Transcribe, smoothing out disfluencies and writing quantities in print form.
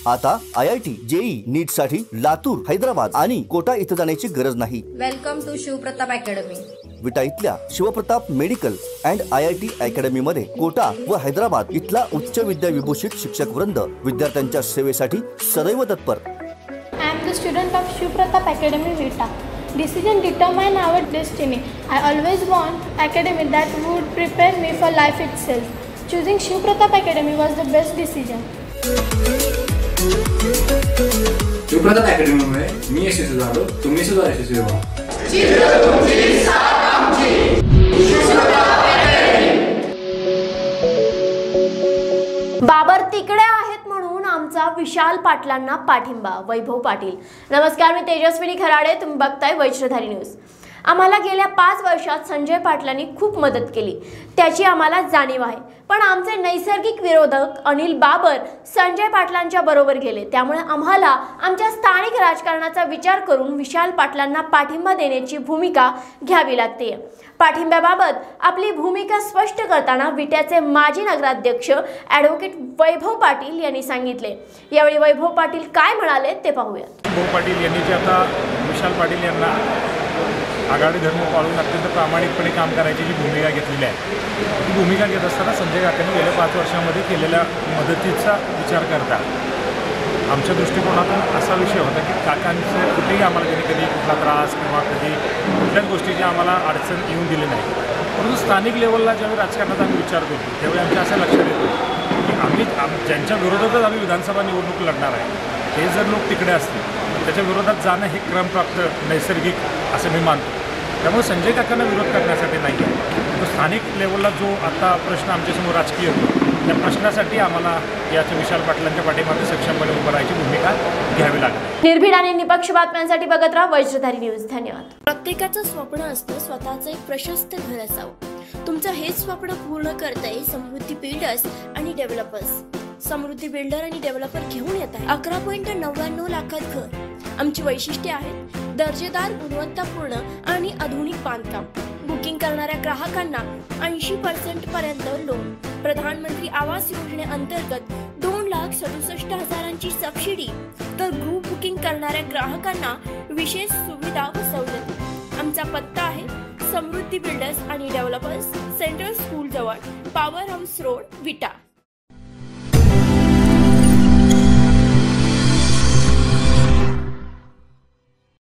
आता IIT, JEE, नीट साठी लातूर, हैदराबाद आणि कोटा इथं जाण्याची गरज नाही। Welcome to Shivpratap academy. Vita इथल्या Shivpratap medical and IIT academy मध्ये कोटा व हैदराबाद इथला उच्च विद्या विभूषित शिक्षक वृंद विद्यार्थ्यांच्या सेवेसाठी सदैव तत्पर। I am the student of Shivpratap Academy, Vita. Decision determine our destiny. I always want academy that would prepare me for life itself. Choosing Shivpratap Academy was the best decision. Shivpratap अकॅडमीमुळे मी यशस्वी झालो, तुम्ही सुद्धा यशस्वी व्हा। बाबर तिकडे आहेत म्हणून आमचा विशाल पाटलांना पाठिंबा। वैभव पाटील। नमस्कार, मी तेजस्विनी खराडे, तुम्ही बघताय वज्रधारी न्यूज। आम्हाला गेल्या 5 वर्षात संजय पाटलांनी खूप मदत केली, त्याची आम्हाला जाणीव आहे। पण आमचे नैसर्गिक विरोधक अनिल बाबर संजय पाटलांच्या बरोबर गेले, त्यामुळे आम्हाला आमच्या स्थानिक राजकारणाचा विचार करून विशाल पाटलांना पाठिंबा देण्याची भूमिका घ्यावी लागते। पाठिंब्याबाबत आपली भूमिका स्पष्ट करताना विट्याचे माजी नगराध्यक्ष ॲडव्होकेट वैभव पाटील यांनी सांगितले। यावेळी वैभव पाटील काय म्हणाले ते पाहूया। वैभव पाटील यांनी जे आता विशाल पाटील यांना आघाडी धर्म पाळून अत्यंत प्रामाणिकपणे काम करायची जी भूमिका घेतलेली आहे, ती भूमिका घेत असताना संजय काकांनी गेल्या 5 वर्षांमध्ये केलेल्या मदतीचा विचार करता आमच्या दृष्टिकोनातून असा विषय होता की काकांचे कुठेही आम्हाला कधी कुठला त्रास किंवा कधी कुठल्याच गोष्टीची आम्हाला अडचण येऊन दिली नाही। परंतु स्थानिक लेवलला ज्यावेळी राजकारणात आम्ही विचार करतो त्यावेळी आमच्या असं लक्षात येतं की आम्ही ज्यांच्या विरोधातच आम्ही विधानसभा निवडणूक लढणार आहे ते जर लोक तिकडे असतील त्याच्या विरोधात जाणं हे क्रमप्राप्त नैसर्गिक असं मी मानतो। त्यामुळे संजय काकांना विरोध करण्यासाठी नाही आहे, तो स्थानिक लेवलला जो आता प्रश्न आमच्यासमोर राजकीय होतो त्या प्रश्नासाठी आम्हाला याच्या विशाल पाटलांच्या पाठीमागे सक्षमपणे उभं राहायची भूमिका घ्यावी लागते। निर्भीड आणि निपक्ष बातम्यांसाठी बघत राहा वज्रधारी न्यूज। धन्यवाद। प्रत्येकाचं स्वप्न असतं स्वतःचं एक प्रशस्त घर असावं। तुमचं हेच स्वप्न पूर्ण करतंय समृद्धी बिल्डर्स आणि डेव्हलपर्स। समृद्धी बिल्डर आणि डेव्हलपर घेऊन येत आहे 11.99 लाखात घर। आमची वैशिष्ट्ये आहेत दर्जेदार, गुणवत्तापूर्ण आणि आधुनिक बांधकाम। बुकिंग करणाऱ्या ग्राहकांना 80% पर्यंत लोन। प्रधानमंत्री आवास योजनेअंतर्गत 2,67,000ची सबसिडी, तर ग्रुप बुकिंग करणाऱ्या ग्राहकांना विशेष सुविधा व सवलती। आमचा पत्ता आहे समृद्धी बिल्डर्स आणि डेव्हलपर्स, सेंट्रल स्कूल जवळ, पॉवर हाऊस रोड, विटा।